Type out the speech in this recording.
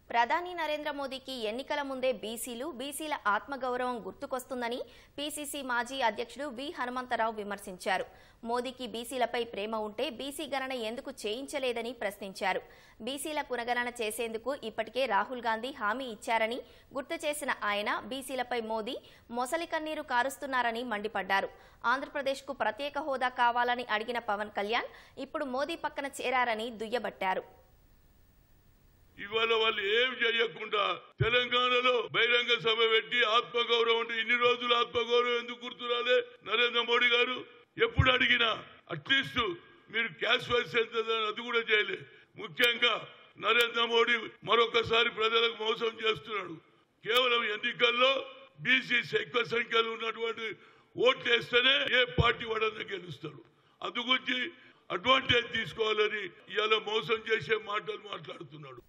ప్రధాని నరేంద్ర మోదీకి ఎన్నికల ముందే బీసీల ఆత్మగౌరవం గుర్తుకొస్తుందని P.C.C మాజీ అధ్యక్షుడు V.Hanumantరావు విమర్శించారు. మోదీకి బీసీలపై ప్రేమ ఉంటే బీసీ గణన ఎందుకు చేయించలేదని ప్రశ్నించారు. బీసీల కులగణన చేసేందుకు ఇప్పటికే రాహుల్ గాంధీ హామీ ఇచ్చారని గుర్తు చేసిన ఆయన బీసీలపై మోదీ మొసలి కన్నీరు కారుస్తున్నారని మండిపడ్డారు. ఆంధ్రప్రదేశ్కు ప్రత్యేక హోదా కావాలని అడిగిన పవన్ కళ్యాణ్ ఇప్పుడు మోదీ పక్కన చేరారని దుయ్యబట్టారు. ఇవాళ వాళ్ళు ఏం చేయకుండా తెలంగాణలో బహిరంగ సభ పెట్టి ఆత్మగౌరవం అంటే ఇన్ని రోజులు ఆత్మగౌరవం ఎందుకు గుర్తురాలే నరేంద్ర మోడీ గారు? ఎప్పుడు అడిగినా అట్లీస్ట్ మీరు క్యాష్ వైస్ అది కూడా చేయలే. ముఖ్యంగా నరేంద్ర మోడీ మరొకసారి ప్రజలకు మోసం చేస్తున్నాడు. కేవలం ఎన్నికల్లో బీసీస్ ఎక్కువ సంఖ్యలో ఉన్నటువంటి ఓట్లు వేస్తేనే ఏ పార్టీ వాడన్నా గెలుస్తాడు. అందుగురించి అడ్వాంటేజ్ తీసుకోవాలని ఇవాళ మోసం చేసే మాటలు మాట్లాడుతున్నాడు.